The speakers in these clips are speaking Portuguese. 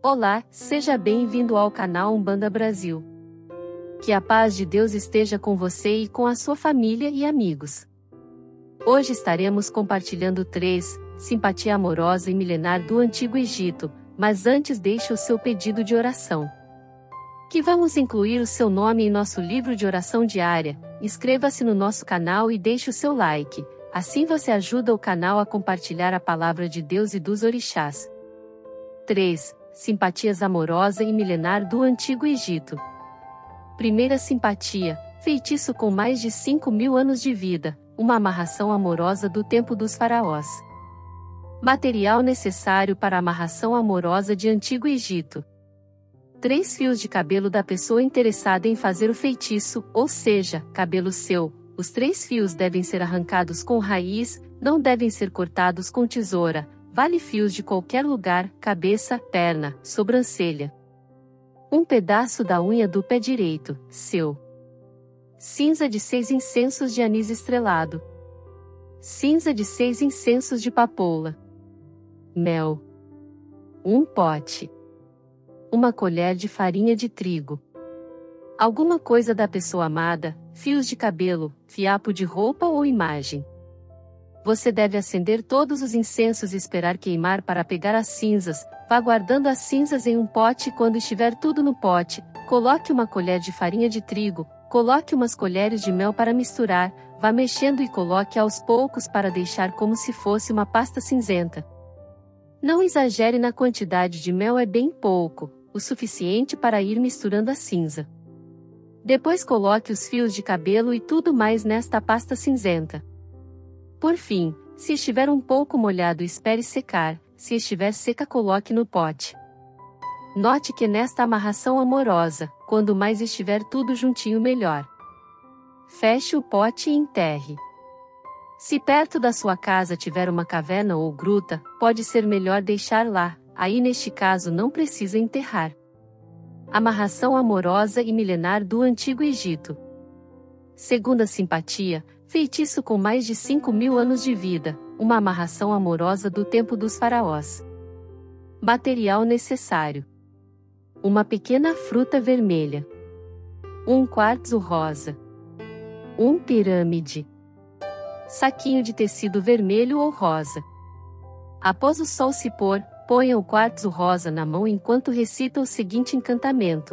Olá, seja bem-vindo ao canal Umbanda Brasil. Que a paz de Deus esteja com você e com a sua família e amigos. Hoje estaremos compartilhando 3, simpatia amorosa e milenar do Antigo Egito, mas antes deixe o seu pedido de oração. Que vamos incluir o seu nome em nosso livro de oração diária. Inscreva-se no nosso canal e deixe o seu like, assim você ajuda o canal a compartilhar a palavra de Deus e dos orixás. 3. Simpatias amorosa e milenar do Antigo Egito. Primeira simpatia, feitiço com mais de 5.000 anos de vida, uma amarração amorosa do tempo dos faraós. Material necessário para a amarração amorosa de Antigo Egito. 3 fios de cabelo da pessoa interessada em fazer o feitiço, ou seja, cabelo seu. Os 3 fios devem ser arrancados com raiz, não devem ser cortados com tesoura. Vale fios de qualquer lugar, cabeça, perna, sobrancelha. Um pedaço da unha do pé direito, seu. Cinza de 6 incensos de anis estrelado. Cinza de 6 incensos de papoula. Mel. Um pote. Uma colher de farinha de trigo. Alguma coisa da pessoa amada, fios de cabelo, fiapo de roupa ou imagem. Você deve acender todos os incensos e esperar queimar para pegar as cinzas. Vá guardando as cinzas em um pote e quando estiver tudo no pote, coloque uma colher de farinha de trigo, coloque umas colheres de mel para misturar, vá mexendo e coloque aos poucos para deixar como se fosse uma pasta cinzenta. Não exagere na quantidade de mel, é bem pouco, o suficiente para ir misturando a cinza. Depois coloque os fios de cabelo e tudo mais nesta pasta cinzenta. Por fim, se estiver um pouco molhado, espere secar, se estiver seca, coloque no pote. Note que nesta amarração amorosa, quando mais estiver tudo juntinho, melhor. Feche o pote e enterre. Se perto da sua casa tiver uma caverna ou gruta, pode ser melhor deixar lá, aí neste caso não precisa enterrar. Amarração amorosa e milenar do Antigo Egito. Segunda simpatia, feitiço com mais de 5.000 anos de vida, uma amarração amorosa do tempo dos faraós. Material necessário. Uma pequena fruta vermelha. Um quartzo rosa. Um pirâmide. Saquinho de tecido vermelho ou rosa. Após o sol se pôr, ponha o quartzo rosa na mão enquanto recita o seguinte encantamento.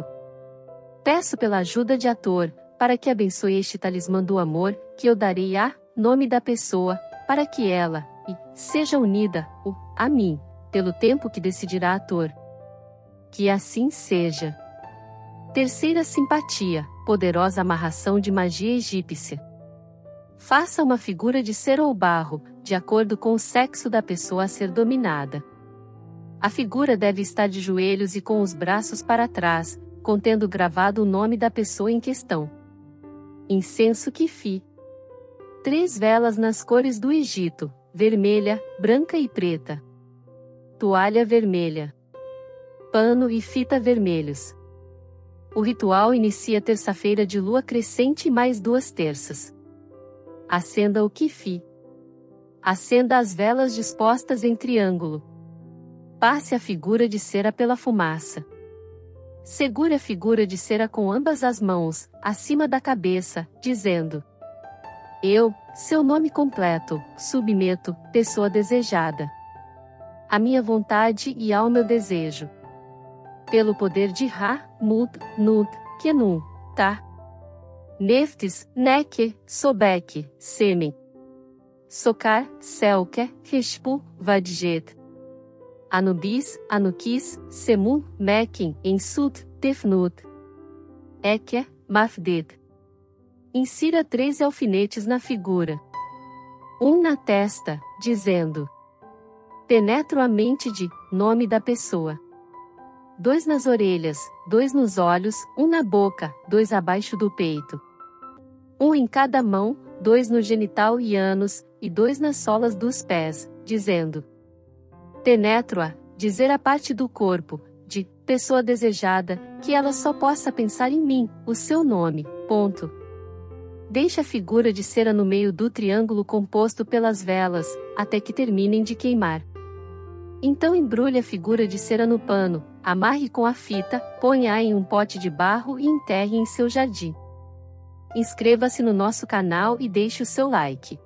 Peço pela ajuda de Ator, para que abençoe este talismã do amor, que eu darei a nome da pessoa, para que ela seja unida a mim, pelo tempo que decidirá Ator. Que assim seja. Terceira simpatia, poderosa amarração de magia egípcia. Faça uma figura de cera ou barro, de acordo com o sexo da pessoa a ser dominada. A figura deve estar de joelhos e com os braços para trás, contendo gravado o nome da pessoa em questão. Incenso Kifi. 3 velas nas cores do Egito, vermelha, branca e preta. Toalha vermelha. Pano e fita vermelhos. O ritual inicia terça-feira de lua crescente mais 2 terças. Acenda o Kifi. Acenda as velas dispostas em triângulo. Passe a figura de cera pela fumaça. Segure a figura de cera com ambas as mãos, acima da cabeça, dizendo: Eu, seu nome completo, submeto, pessoa desejada. A minha vontade e ao meu desejo. Pelo poder de Ra, Mut, Nut, Kenum, Ta. Neftis, Neke, Sobek, Semen. Sokar, Selke, Reshpu, Vadjet. Anubis, Anukis, Semu, Mekin, Ensut, Tefnut. Eke, Mafdet. Insira 3 alfinetes na figura. Um na testa, dizendo: Penetro a mente de nome da pessoa. 2 nas orelhas, 2 nos olhos, 1 na boca, 2 abaixo do peito. 1 em cada mão, 2 no genital e ânus, e 2 nas solas dos pés, dizendo: Penetro-a, dizer a parte do corpo, de pessoa desejada, que ela só possa pensar em mim, o seu nome, ponto. Deixe a figura de cera no meio do triângulo composto pelas velas, até que terminem de queimar. Então embrulhe a figura de cera no pano, Amarre com a fita, ponha-a em um pote de barro e enterre em seu jardim. Inscreva-se no nosso canal e deixe o seu like.